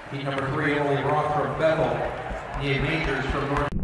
Heat number 3, Emily Roth from Bethel. Nia Majors from North.